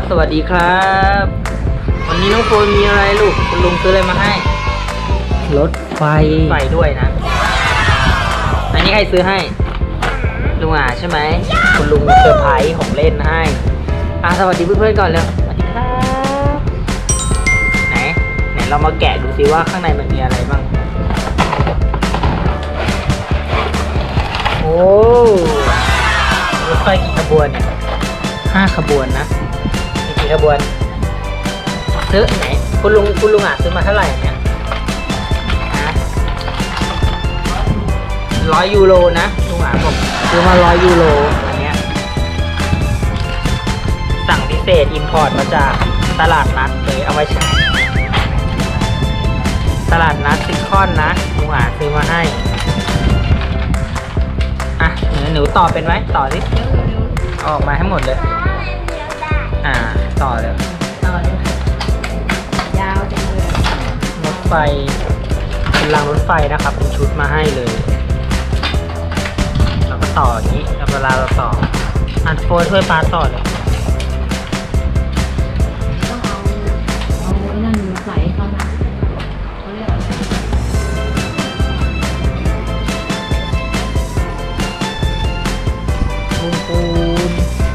สวัสดีครับวันนี้น้องโฟนมีอะไรลูกคุณลุงซื้ออะไรมาให้รถไฟด้วยนะอันนี้ใครซื้อให้ลุงใช่ไหมคุณลุงเซอร์ไพรส์ของเล่นให้สวัสดีเพื่อนๆก่อนเลยสวัสดีครับไหนเรามาแกะดูซิว่าข้างในมันมีอะไรบ้างโอ้รถไฟกี่ขบวนเนี่ย5 ขบวนนะมีกี่ขบวนซื้อไหนคุณลุงซื้อมาเท่าไหร่เนี่ย100 ยูโรนะลุงบอกซื้อมา100 ยูโรอันเนี้ยสั่งพิเศษอิมพอร์ตมาจากตลาดนัดเลยเอาไว้ใช้ตลาดนัดซิคอนนะลุงซื้อมาให้หนูต่อเป็นไหมต่อสิออกมาให้หมดเลยต่อเลยยาวจังเลยรถไฟเป็นรางรถไฟนะครับเป็นชุดมาให้เลยแล้วก็ต่ออย่างนี้เวลาเราต่อโฟนช่วยป้าต่อเลยต้องเอานั่นใส่เขานะเขาเรียกอะไรปูน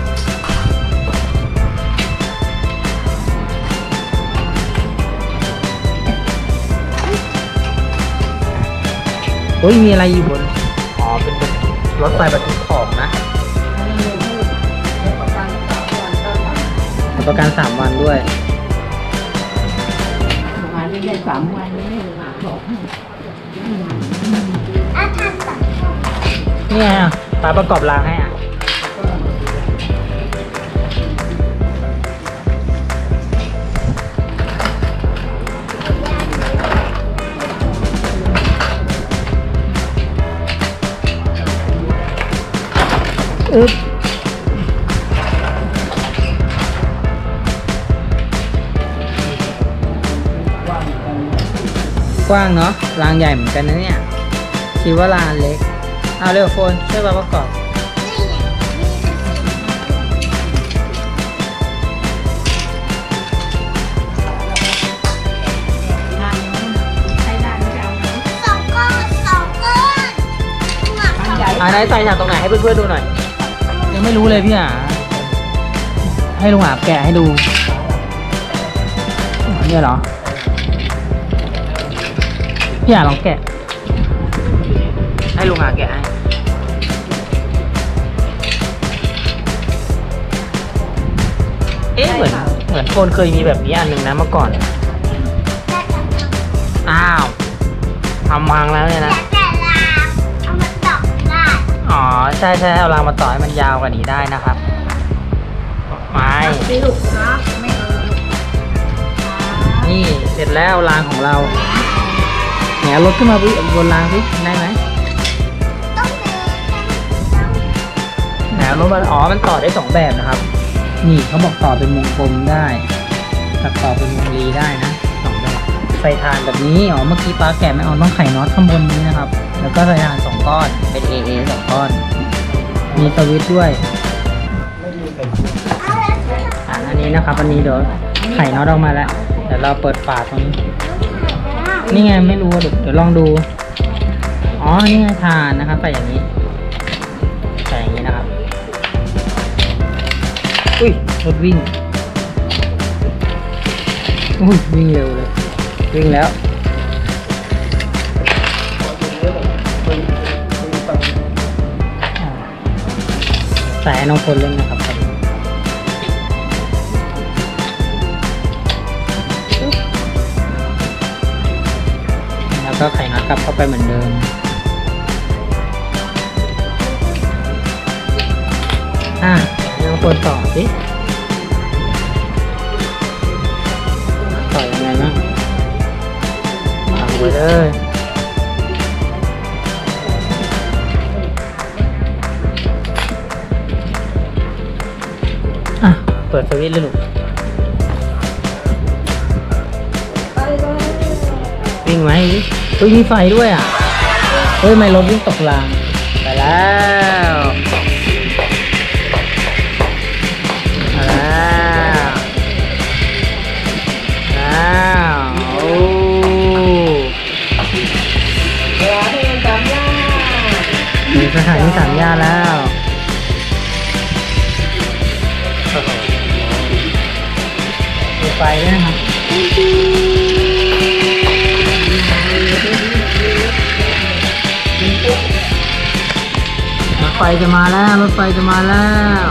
โอ้ยมีอะไรอยู่บนเป็นรถไฟบรรทุกของนะประกัน3 วันด้วยประกันไม่ได้3 วันไม่ได้บอกนี่ไงป้าประกอบรางให้กว้างเนาะรางใหญ่เหมือนกันนะเนี่ยคิดว่ารางเล็กเอาเร็วโฟนช่วยป้าประกอบไหนใส่จากตรงไหนให้เพื่อนๆดูหน่อยยังไม่รู้เลยพี่ให้ลุงแกะให้ดูเนี่ยเหรอพี่ลองแกะให้ลุงแกะให้เหมือนโฟนเคยมีแบบนี้อันหนึ่งนะเมื่อก่อนทำพังแล้วเนี่ยนะใช่เอารางมาต่อให้มันยาวกว่านี้ได้นะครับไม่นี่เสร็จแล้วรางของเราเนี่ยรถขึ้นมาบนรางสิได้ไหมรถมันต่อได้2 แบบนะครับนี่เขาบอกต่อเป็นวงกลมได้กับต่อเป็นวงรีได้นะ2 แบบใส่ถ่านแบบนี้เมื่อกี้ป้าแกะไม่ต้องไขน็อตข้างบนนี้นะครับแล้วก็ใส่ถ่าน2 ก้อนเป็น AA 2 ก้อนมีสวิตช์ด้วยอันนี้นะครับอันนี้เดี๋ยวไขน็อตออกมาแล้วเดี๋ยวเราเปิดฝาตรงนี้นี่ไงไม่รู้เดี๋ยวลองดูนี่ไงถ่านนะครับใส่อย่างนี้นะครับอุ้ยรถวิ่งวิ่งเร็วเลยวิ่งแล้วใส่น้องคนเล่นนะครับแล้วก็ไขน็อตกลับเข้าไปเหมือนเดิมน้องคนต่อสิต่อยังไงบ้างเอาไปเลยเปิดสวิตช์เลยลูกวิ่งไหมมีไฟด้วยไม่รถวิ่งตกรางไปแล้วไฟด้วยนะครับรถไฟจะมาแล้วรถไฟจะมาแล้ว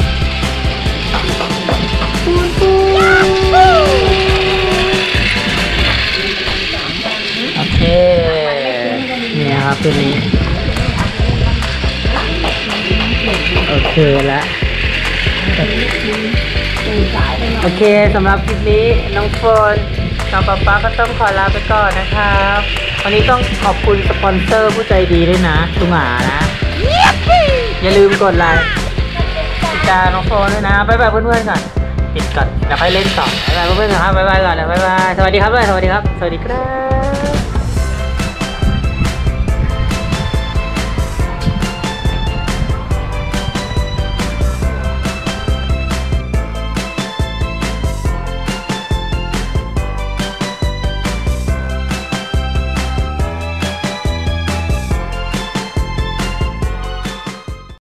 โอเคนี่ครับตัวนี้โอเคแล้วโอเคสำหรับคลิปนี้น้องโฟนกับป๊าก็ต้องขอลาไปก่อนนะครับวันนี้ต้องขอบคุณสปอนเซอร์ผู้ใจดีด้วยนะลุงหานะอย่าลืมกดไลค์ติดตามน้องโฟนด้วยนะบ๊ายบายเพื่อนๆก่อนปิดก่อนเดี๋ยวค่อยเล่นต่อบ๊ายบายเพื่อนๆครับบ๊ายบายก่อนนะบ๊ายบายสวัสดีครับด้วยสวัสดีครับสวัสดีครับ